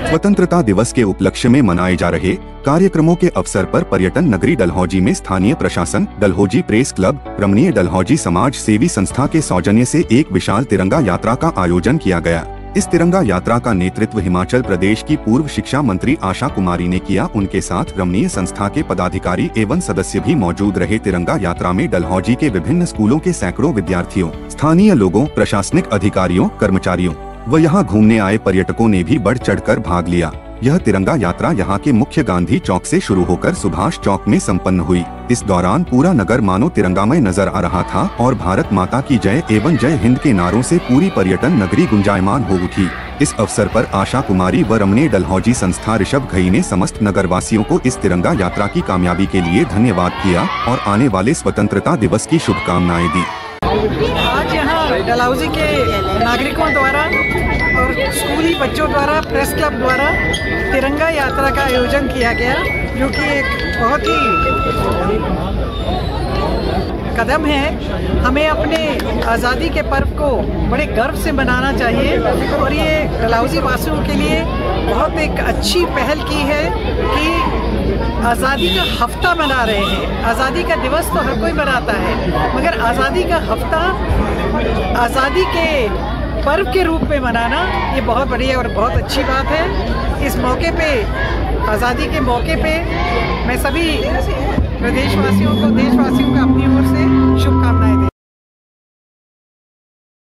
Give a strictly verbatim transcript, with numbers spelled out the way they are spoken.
स्वतंत्रता दिवस के उपलक्ष्य में मनाए जा रहे कार्यक्रमों के अवसर पर पर्यटन नगरी डलहौजी में स्थानीय प्रशासन, डलहौजी प्रेस क्लब, रमणीय डलहौजी समाज सेवी संस्था के सौजन्य से एक विशाल तिरंगा यात्रा का आयोजन किया गया। इस तिरंगा यात्रा का नेतृत्व हिमाचल प्रदेश की पूर्व शिक्षा मंत्री आशा कुमारी ने किया। उनके साथ रमणीय संस्था के पदाधिकारी एवं सदस्य भी मौजूद रहे। तिरंगा यात्रा में डलहौजी के विभिन्न स्कूलों के सैकड़ों विद्यार्थियों, स्थानीय लोगों, प्रशासनिक अधिकारियों, कर्मचारियों व यहाँ घूमने आए पर्यटकों ने भी बढ़ चढ़कर भाग लिया। यह तिरंगा यात्रा यहाँ के मुख्य गांधी चौक से शुरू होकर सुभाष चौक में संपन्न हुई। इस दौरान पूरा नगर मानो तिरंगामय नजर आ रहा था और भारत माता की जय एवं जय हिंद के नारों से पूरी पर्यटन नगरी गुंजायमान हो उठी। इस अवसर पर आशा कुमारी व रमणीय डलहौजी संस्था ऋषभ घई ने समस्त नगर वासियों को इस तिरंगा यात्रा की कामयाबी के लिए धन्यवाद किया और आने वाले स्वतंत्रता दिवस की शुभकामनाएं दी। आज यहाँ डलहौजी के नागरिकों द्वारा और स्कूली बच्चों द्वारा, प्रेस क्लब द्वारा तिरंगा यात्रा का आयोजन किया गया, जो कि एक बहुत ही कदम है। हमें अपने आज़ादी के पर्व को बड़े गर्व से मनाना चाहिए और ये डलहौजी वासियों के लिए बहुत एक अच्छी पहल की है कि आज़ादी का हफ्ता मना रहे हैं। आज़ादी का दिवस तो हर कोई मनाता है, मगर आज़ादी का हफ्ता आज़ादी के पर्व के रूप में मनाना ये बहुत बढ़िया और बहुत अच्छी बात है। इस मौके पे, आज़ादी के मौके पे, मैं सभी प्रदेशवासियों को, देशवासियों को अपनी ओर से शुभकामनाएं